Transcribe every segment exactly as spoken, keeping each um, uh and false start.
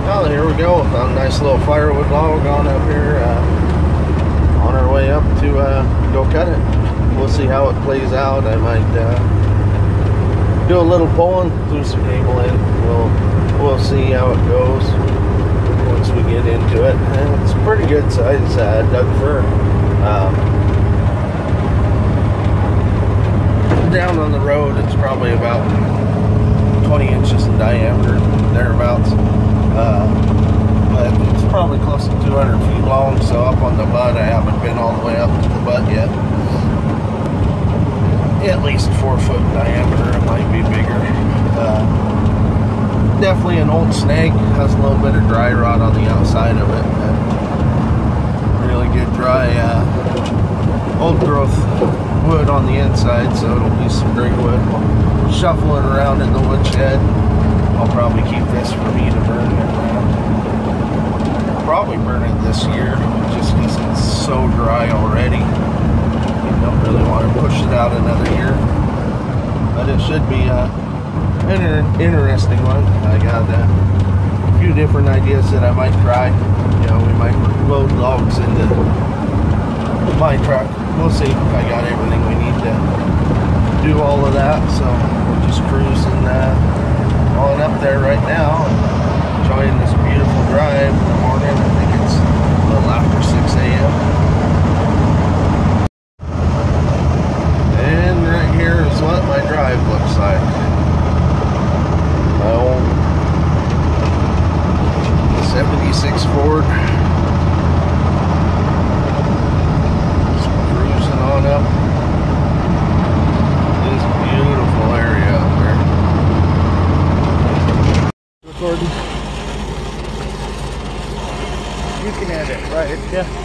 Well, here we go. Found a nice little firewood log on up here. Uh, on our way up to uh, go cut it. We'll see how it plays out. I might uh, do a little pulling, threw some cable in. We'll we'll see how it goes once we get into it. And it's a pretty good size uh, Doug fir. Um, down on the road, it's probably about twenty inches in diameter, thereabouts. Uh, but it's probably close to two hundred feet long, so up on the butt, I haven't been all the way up to the butt yet. At least four foot in diameter, it might be bigger. Uh, definitely an old snag, has a little bit of dry rot on the outside of it. Really good dry, uh, old growth wood on the inside, so it'll be some great wood. Shuffle it around in the woodshed. I'll probably keep this for me to burn it. I'll probably burn it this year, just because it's so dry already. You don't really want to push it out another year. But it should be uh, an inter interesting one. I got uh, a few different ideas that I might try. You know, we might load logs into my truck. We'll see if I got everything we need to do all of that. So we're just cruising uh, on up there right now, enjoying this beautiful drive in the morning. I think it's a little after six A M And right here is what my drive looks like. My old seventy-six Ford. Just cruising on up this beautiful area up there. Recording. You can edit, right? Yeah.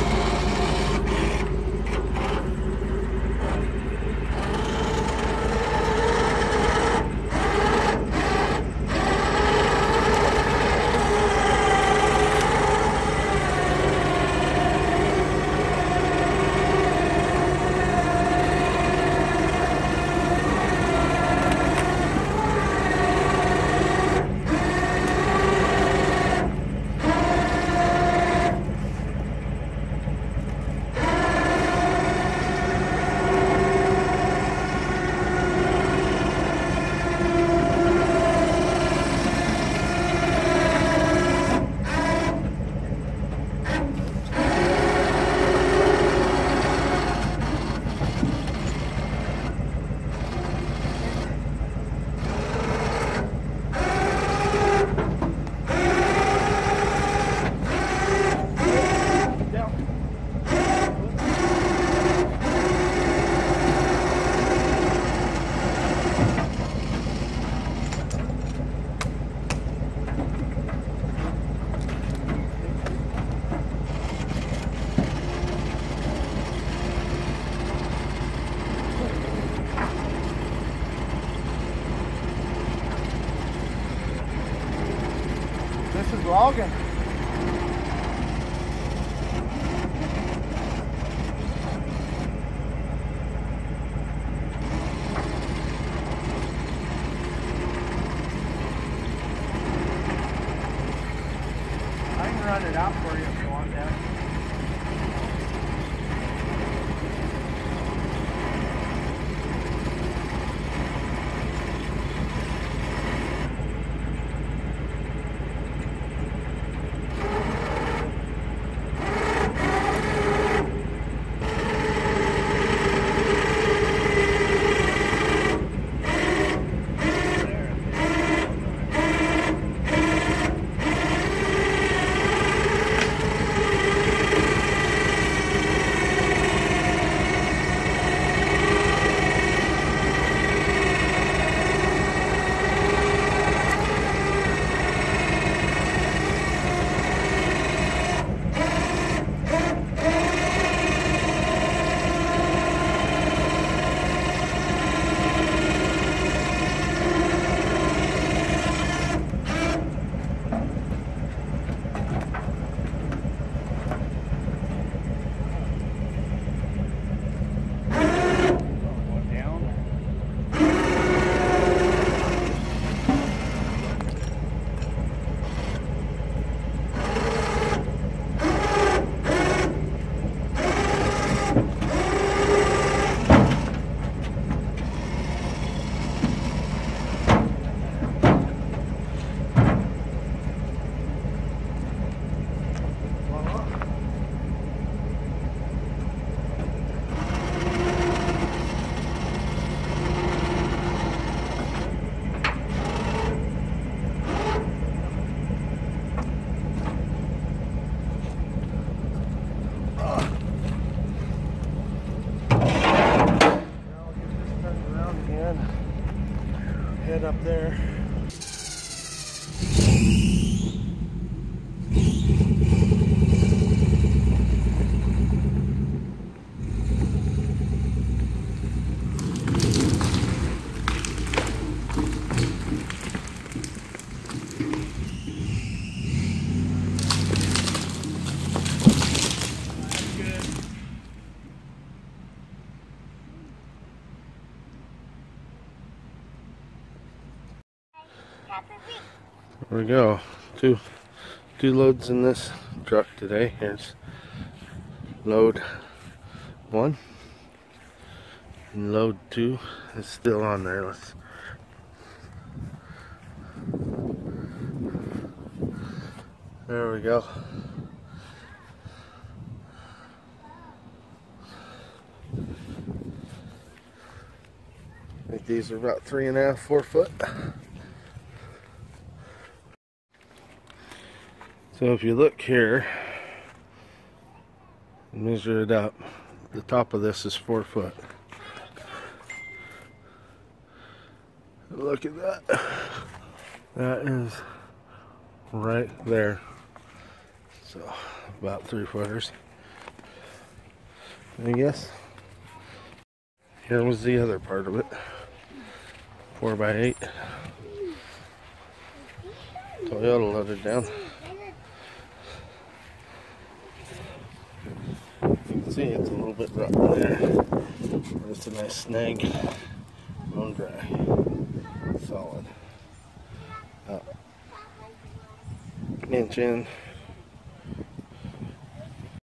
This is logging. I can run it out for you if you want that. There we go. Two, two loads in this truck today. Here's load one. And load two is still on there. Let's There we go. I think these are about three and a half, four foot. So if you look here, measure it up, the top of this is four foot. Look at that. That is right there. So about three footers. I guess. Here was the other part of it. Four by eight. Toyota loaded down. You can see it's a little bit rough there. But it's a nice snag. Bone dry. Solid. Up. Inch in.